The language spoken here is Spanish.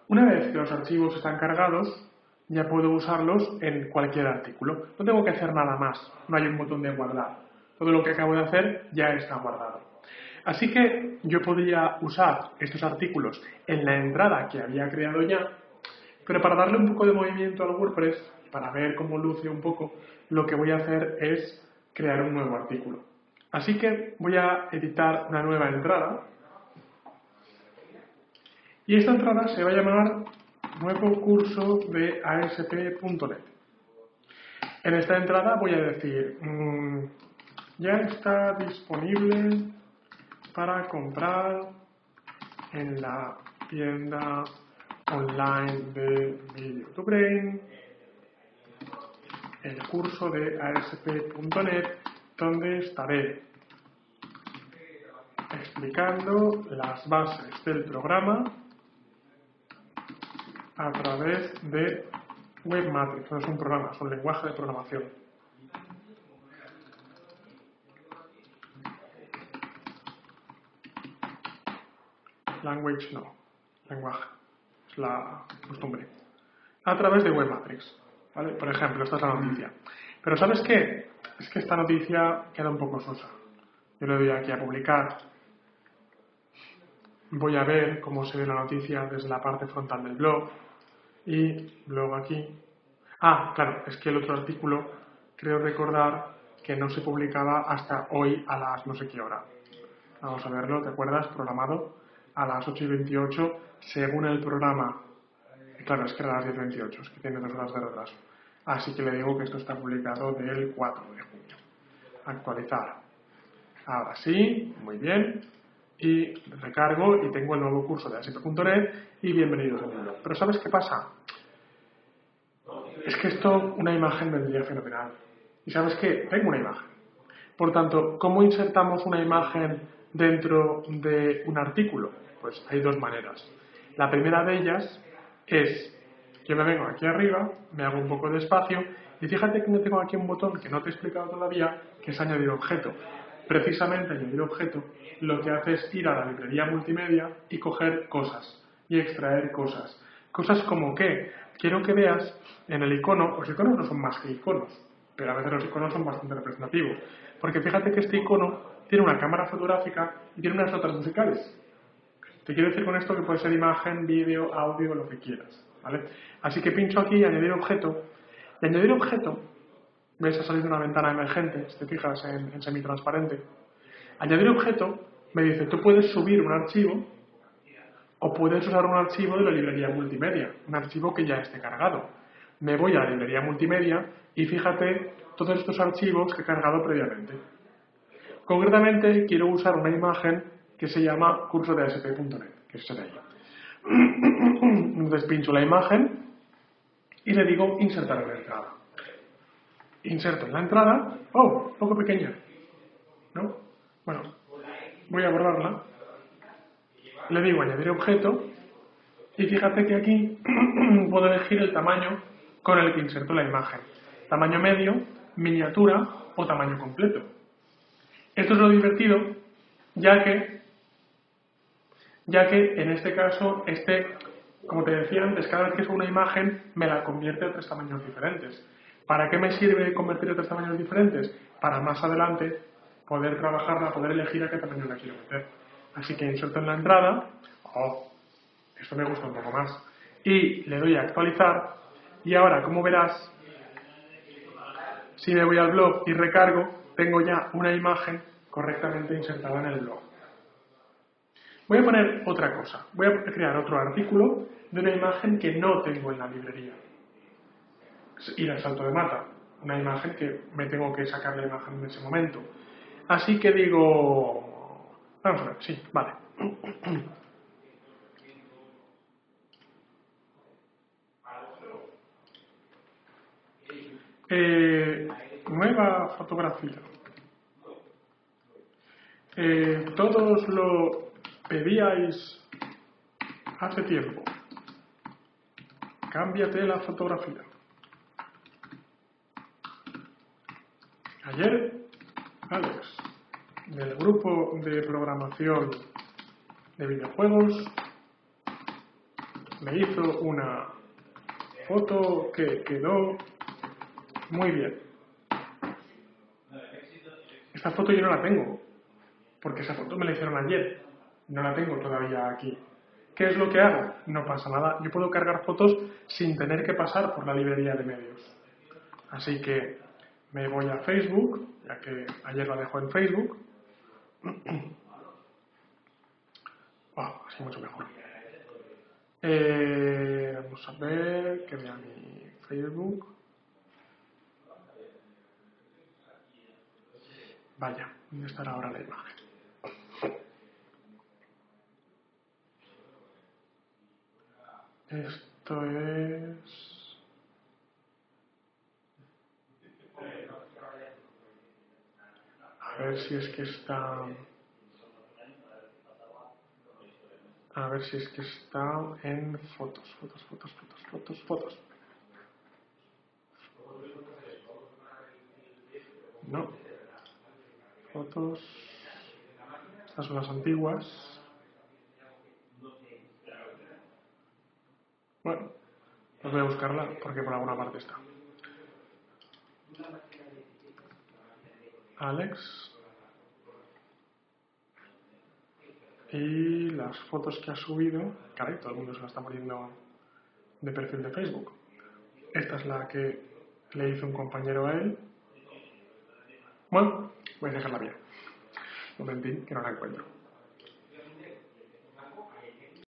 Una vez que los archivos están cargados, ya puedo usarlos en cualquier artículo. No tengo que hacer nada más, no hay un botón de guardar. Todo lo que acabo de hacer ya está guardado. Así que yo podría usar estos artículos en la entrada que había creado ya, pero para darle un poco de movimiento al WordPress, para ver cómo luce un poco, lo que voy a hacer es crear un nuevo artículo. Así que voy a editar una nueva entrada y esta entrada se va a llamar Nuevo curso de ASP.NET. En esta entrada voy a decir ya está disponible para comprar en la tienda online de Video2Brain el curso de ASP.NET, donde estaré explicando las bases del programa a través de WebMatrix. No es un programa, es un lenguaje de programación. Language no, lenguaje, es la costumbre. A través de WebMatrix, ¿vale? Por ejemplo, esta es la noticia. Pero ¿sabes qué? Es que esta noticia queda un poco sosa. Yo le doy aquí a publicar. Voy a ver cómo se ve la noticia desde la parte frontal del blog. Y luego aquí. Ah, claro, es que el otro artículo, creo recordar que no se publicaba hasta hoy a las no sé qué hora. Vamos a verlo, ¿te acuerdas? Programado a las 8:28 según el programa. Claro, es que era a las 10:28, es que tiene 2 horas de retraso. Así que le digo que esto está publicado del 4 de junio. Actualizar. Ahora sí, muy bien. Y recargo y tengo el nuevo curso de ASP.NET y bienvenidos a mi blog. Pero ¿sabes qué pasa? Es que esto, una imagen vendría fenomenal. ¿Y sabes qué? Tengo una imagen. Por tanto, ¿cómo insertamos una imagen dentro de un artículo? Pues hay 2 maneras. La primera de ellas es que me vengo aquí arriba, me hago un poco de espacio y fíjate que yo tengo aquí un botón que no te he explicado todavía, que es añadir objeto. Precisamente añadir objeto lo que hace es ir a la librería multimedia y coger cosas y extraer cosas. Cosas como que quiero que veas en el icono, los iconos no son más que iconos, pero a veces los iconos son bastante representativos, porque fíjate que este icono tiene una cámara fotográfica y tiene unas notas musicales. Te quiero decir con esto que puede ser imagen, vídeo, audio, lo que quieras, ¿vale? Así que pincho aquí, añadir objeto, y añadir objeto, ves, ha salido una ventana emergente, si te fijas en semitransparente. Añadir objeto me dice, tú puedes subir un archivo o puedes usar un archivo de la librería multimedia, un archivo que ya esté cargado. Me voy a la librería multimedia y fíjate todos estos archivos que he cargado previamente. Concretamente quiero usar una imagen que se llama curso de ASP.NET, que es esta de ahí. Entonces pincho la imagen y le digo insertar en la entrada. Inserto en la entrada. ¡Oh! Un poco pequeña, ¿no? Bueno, voy a borrarla. Le digo añadir objeto y fíjate que aquí puedo elegir el tamaño con el que inserto la imagen. Tamaño medio, miniatura o tamaño completo. Esto es lo divertido, ya que en este caso, como te decía antes, cada vez que subo una imagen me la convierte a 3 tamaños diferentes. ¿Para qué me sirve convertir a 3 tamaños diferentes? Para más adelante poder trabajarla, poder elegir a qué tamaño la quiero meter. Así que inserto en la entrada, esto me gusta un poco más, y le doy a actualizar, y ahora, como verás, si me voy al blog y recargo, tengo ya una imagen correctamente insertada en el blog. Voy a poner otra cosa. Voy a crear otro artículo de una imagen que no tengo en la librería. Ir al salto de mata. Una imagen que me tengo que sacar la imagen en ese momento. Así que digo... Vamos a ver, sí, vale. Nueva fotografía. Todos lo pedíais hace tiempo. Cámbiate la fotografía. Ayer, Alex, del grupo de programación de videojuegos, me hizo una foto que quedó muy bien. Esta foto yo no la tengo, porque esa foto me la hicieron ayer. No la tengo todavía aquí. ¿Qué es lo que hago? No pasa nada. Yo puedo cargar fotos sin tener que pasar por la librería de medios. Así que me voy a Facebook, ya que ayer la dejo en Facebook. Así mucho mejor. Vamos a ver, que vea mi Facebook. Vaya, ¿dónde estará ahora la imagen? Esto es... A ver si es que está... A ver si es que está en fotos. No. Fotos. Estas son las antiguas. Bueno, pues voy a buscarla porque por alguna parte está. Alex. Y las fotos que ha subido. Caray, todo el mundo se la está poniendo de perfil de Facebook. Esta es la que le hizo un compañero a él. Bueno, voy a dejarla bien. Un momentín, que no la encuentro.